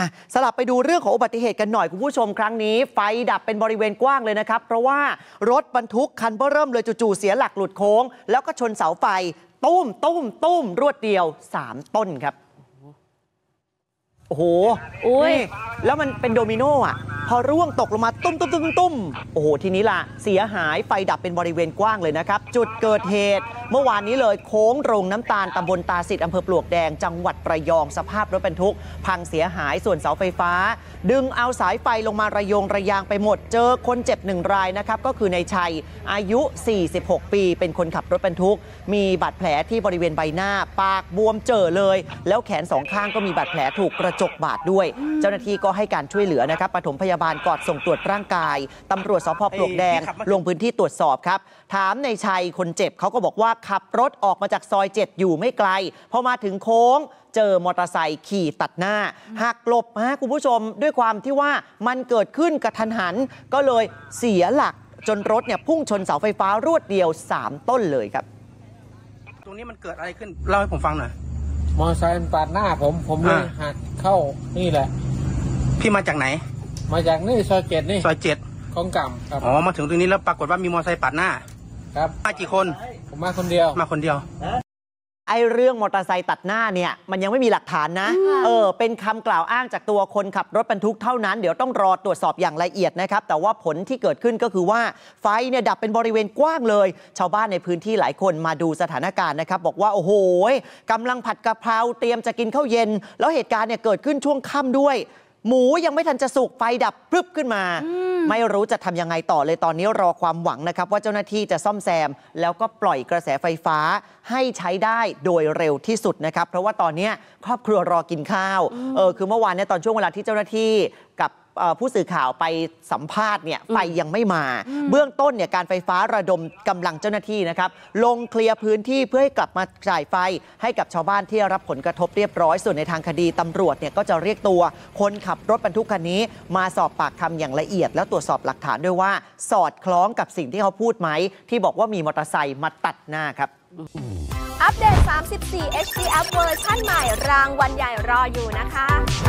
สลับไปดูเรื่องของอุบัติเหตุกันหน่อยคุณผู้ชมครั้งนี้ไฟดับเป็นบริเวณกว้างเลยนะครับเพราะว่ารถบรรทุกคันเบ้อเริ่มเลยจู่ๆเสียหลักหลุดโค้งแล้วก็ชนเสาไฟตุ้มรวดเดียว3 ต้นครับโอ้โหแล้วมันเป็นโดมิโนพอร่วงตกลงมาตุ้มโอ้โหทีนี้ล่ะเสียหายไฟดับเป็นบริเวณกว้างเลยนะครับจุดเกิดเหตุเมื่อวานนี้เลยโค้งโรงน้ำตาลตำบลตาสิทธิ์อำเภอปลวกแดงจังหวัดระยองสภาพรถบรรทุกพังเสียหายส่วนเสาไฟฟ้าดึงเอาสายไฟลงมาระยางไปหมดเจอคนเจ็บ1 รายนะครับก็คือในชัยอายุ46 ปีเป็นคนขับรถบรรทุกมีบาดแผลที่บริเวณใบหน้าปากบวมเจอเลยแล้วแขน2 ข้างก็มีบาดแผลถูกกระจกบาดด้วยเจ้าหน้าที่ก็ให้การช่วยเหลือนะครับปฐมพยาบาลก่อนส่งตรวจร่างกายตำรวจสภ.ปลวกแดงลงพื้นที่ตรวจสอบครับถามในชัยคนเจ็บเขาก็บอกว่าขับรถออกมาจากซอย7อยู่ไม่ไกลพอมาถึงโค้งเจอมอเตอร์ไซค์ขี่ตัดหน้าหักหลบคุณผู้ชมด้วยความที่ว่ามันเกิดขึ้นกระทันหันก็เลยเสียหลักจนรถเนี่ยพุ่งชนเสาไฟฟ้ารวดเดียว3 ต้นเลยครับตรงนี้มันเกิดอะไรขึ้นเล่าให้ผมฟังหน่อยมอเตอร์ไซค์ปาดหน้าผมเลยหักเข้านี่แหละพี่มาจากไหนมาจากนี่ซอย7นี่ซอย7 ของกำครับอ๋อมาถึงตรงนี้แล้วปรากฏว่ามีมอเตอร์ไซค์ปาดหน้าครับมากี่คนผมมาคนเดียวเรื่องมอเตอร์ไซค์ตัดหน้าเนี่ยมันยังไม่มีหลักฐานนะเป็นคำกล่าวอ้างจากตัวคนขับรถบรรทุกเท่านั้นเดี๋ยวต้องรอตรวจสอบอย่างละเอียดนะครับแต่ว่าผลที่เกิดขึ้นก็คือว่าไฟเนี่ยดับเป็นบริเวณกว้างเลยชาวบ้านในพื้นที่หลายคนมาดูสถานการณ์นะครับบอกว่าโอ้โหกำลังผัดกะเพราเตรียมจะกินข้าวเย็นแล้วเหตุการณ์เนี่ยเกิดขึ้นช่วงค่ำด้วยหมูยังไม่ทันจะสุกไฟดับพรึบขึ้นมาไม่รู้จะทำยังไงต่อเลยตอนนี้รอความหวังนะครับว่าเจ้าหน้าที่จะซ่อมแซมแล้วก็ปล่อยกระแสไฟฟ้าให้ใช้ได้โดยเร็วที่สุดนะครับเพราะว่าตอนนี้ครอบครัวรอกินข้าวคือเมื่อวานเนี่ยตอนช่วงเวลาที่เจ้าหน้าที่กับผู้สื่อข่าวไปสัมภาษณ์เนี่ยไฟยังไม่มาเบื้องต้นเนี่ยการไฟฟ้าระดมกำลังเจ้าหน้าที่นะครับลงเคลียร์พื้นที่เพื่อให้กลับมาจ่ายไฟให้กับชาวบ้านที่รับผลกระทบเรียบร้อยส่วนในทางคดีตำรวจเนี่ยก็จะเรียกตัวคนขับรถบรรทุกคันนี้มาสอบปากคำอย่างละเอียดแล้วตรวจสอบหลักฐานด้วยว่าสอดคล้องกับสิ่งที่เขาพูดไหมที่บอกว่ามีมอเตอร์ไซค์มาตัดหน้าครับอัปเดต34 HD App เวอร์ชั่นใหม่รางวัลใหญ่รออยู่นะคะ